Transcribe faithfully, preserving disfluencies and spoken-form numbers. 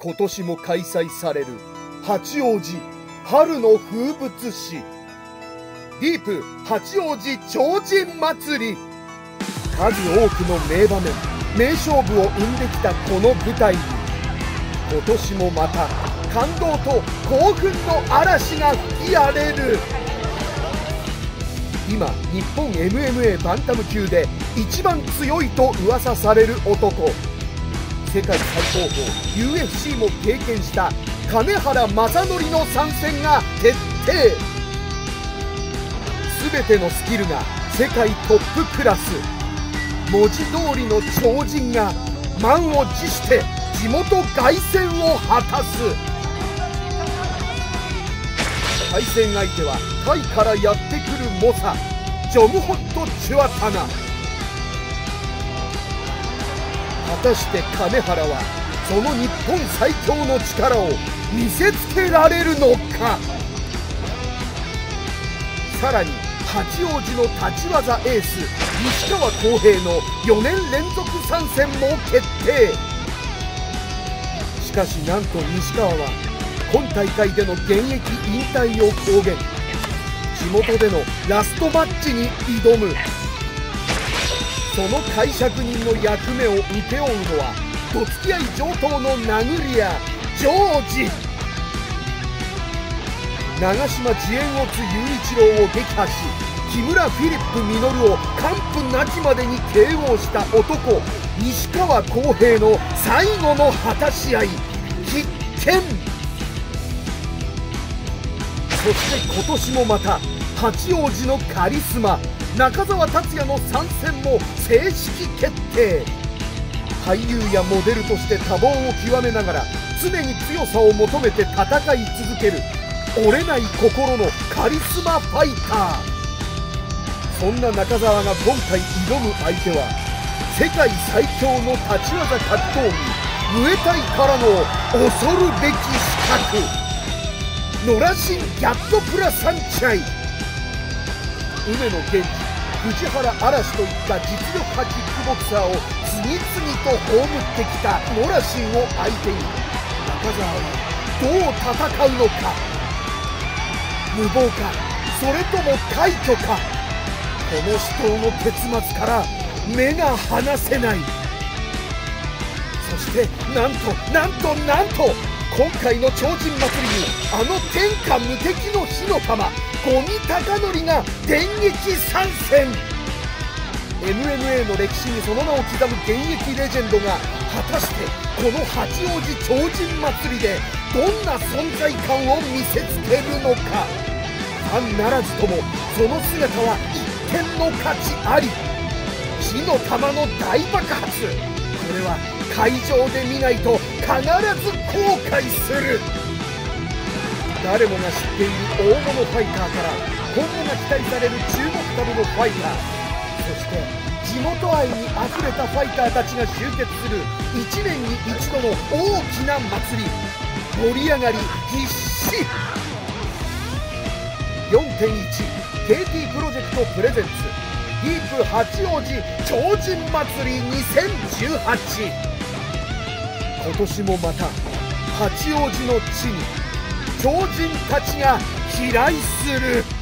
今年も開催される八王子春の風物詩ディープ八王子超人祭り。数多くの名場面名勝負を生んできたこの舞台に今年もまた感動と興奮の嵐が吹き荒れる。今日本 エムエムエー バンタム級で一番強いと噂される男、世界最高峰 ユーエフシー も経験した金原正則の参戦が決定。全てのスキルが世界トップクラス、文字通りの超人が満を持して地元凱旋を果たす。対戦相手はタイからやってくる猛者ジョムホット・チュアタナ。果たして金原はその日本最強の力を見せつけられるのか。さらに八王子の立ち技エース西川浩平のよねん連続参戦も決定。しかしなんと西川は今大会での現役引退を公言。地元でのラストマッチに挑む。その介錯人の役目を請け負うのはどつき合い上等の殴り屋ジョージ。長島慈円をつ雄一郎を撃破し木村フィリップ稔を完膚なきまでに ケーオー した男西川浩平の最後の果たし合い必見。そして今年もまた八王子のカリスマ中澤達也の参戦も正式決定。俳優やモデルとして多忙を極めながら常に強さを求めて戦い続ける折れない心のカリスマファイター。そんな中澤が今回挑む相手は世界最強の立ち技格闘技ムエタイからの恐るべき刺客ノラシン・ギャットプラサンチャイ。梅野源氏藤原嵐といった実力派キックボクサーを次々と葬ってきたノラシンを相手に中澤はどう戦うのか。無謀かそれとも快挙か。この死闘の結末から目が離せない。そしてなんとなんとなんと今回の超人祭りにあの天下無敵の火の玉五味隆典が電撃参戦。 エムエムエー の歴史にその名を刻む現役レジェンドが果たしてこの八王子超人祭りでどんな存在感を見せつけるのか。ファンならずともその姿は一見の価値あり。火の玉の大爆発、これは会場で見ないと必ず後悔する。誰もが知っている大物ファイターから今後が期待される注目株のファイター、そして地元愛にあふれたファイターたちが集結するいちねんに一度の大きな祭り。盛り上がり必至。 よんてんいち ケーティー プロジェクトプレゼンツディープ八王子超人祭りにせんじゅうはち。今年もまた八王子の地に超人たちが飛来する。